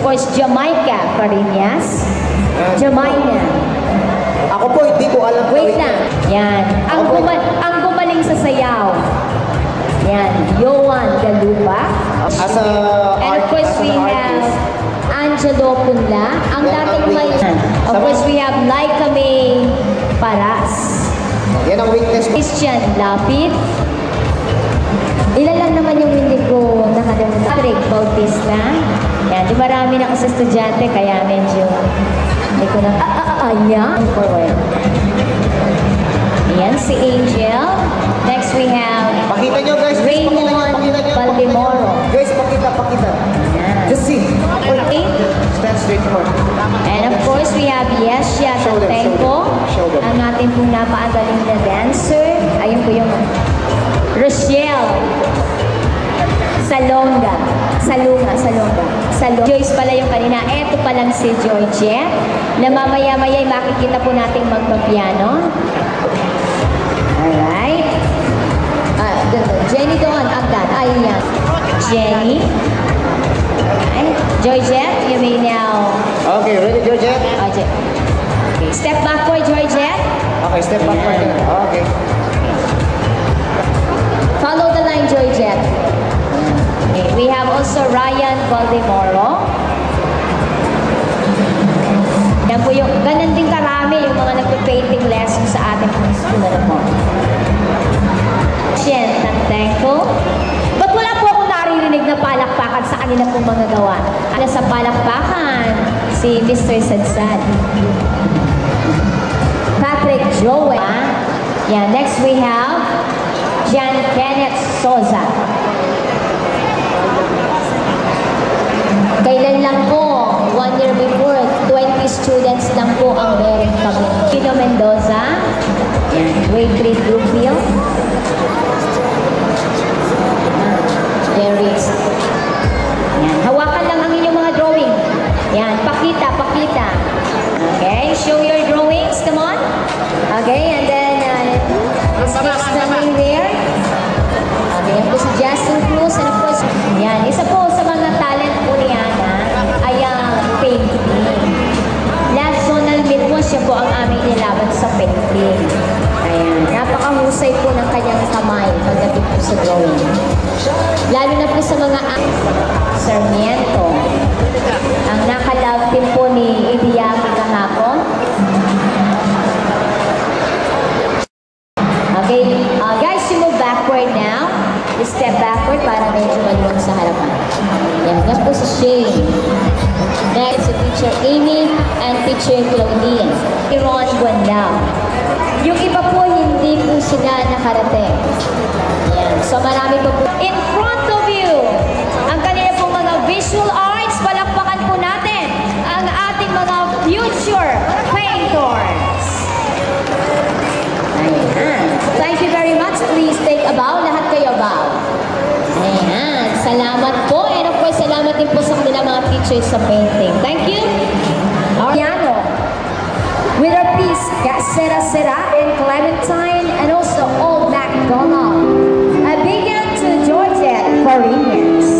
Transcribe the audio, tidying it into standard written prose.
course, Jamaica Farinas. Jamaica. Ako po, hindi ko alam. Wait lang. Yan. Ang gumaling sa sayaw. Yan. Yohan Galupa. As a And of course, we have Angelo Punla. Ang dating may... Of course, we have Laika May Paras. Yan ang weakness ko. Christian Lapid. Ilan lang naman yung hindi ko nakalimutan. Patrick Bautista. Yan. Di marami na kasi estudyante, kaya medyo... Hindi ko na... Ayan. Forward. Ayan, si Angel. Next, we have... Pakita nyo, guys. Raymond Valdemoro. Guys, pakita. Just see. Okay. Stand straight forward. And of course, we have Yesha Tantenko. Ang ating pong napakagaling na dancer. Ayun po yung Rochelle Salonga. Joyce pala yung kanina. Eto pa lang si Georgette. Na mamaya-maya makikita po nating magpapiano. Alright. Jenny doon, agad. Ayan. Jenny. Alright. Georgette, you may now... Okay, ready, Georgette? Okay. Step backward, Georgette. Okay, step backward. Okay. Follow the line, Georgette. Okay. We have also Ryan Valdemoro. Yan po yung, ganun din karami yung mga nagpe-painting lessons sa ating school na po. Shen Tantenko. Ba't wala po akong naririnig na palakpakan sa kanila pong mga gawa? Ano sa palakpakan? Si Mr. Sadsad. Patrick Joel. Yeah, next we have Jan Kenneth Soza. Kailan lang po, 1 year before, 20 students lang po ang meron kami. Pino Mendoza, grade 3 Brookfield. There is. Yan. Hawakan lang ang inyong mga drawing. Yan, pakita. Okay, show your drawings, come on. Okay, and then, this is coming there. Okay, ito si Justin Cruz, and of course, yan, isa po sa mga talent po ni Ana ay ang painting. Last zonal meet po, siya po ang aming nilaban sa painting. Ayan, napakahusay po ng kanyang kamay pagdating po sa drawing. Lalo na po sa mga Sarmiento. Ang nakalove din po ni Ibiaki kahapon. Okay, guys, you move backward now. Step backward para medyo maluwag sa harapan. Yan po si Shane. Next, si Teacher Amy and Teacher Claudine. Ron Guandao. Yung iba po, hindi po sila nakarating. Yan. So, marami po po. In front of you, ang kanila pong mga visual arts, palakpakan po natin ang ating mga future painters. Ayan. Thank you very much. Please take a bow. Lahat kayo bow. Ayan. Salamat po. And of course, salamat din po sa kanila mga teachers sa painting. Thank you. Piano. With our piece, Sera Sera and Clementine, and also Old MacDonald. A big hand to Georgette Farinas.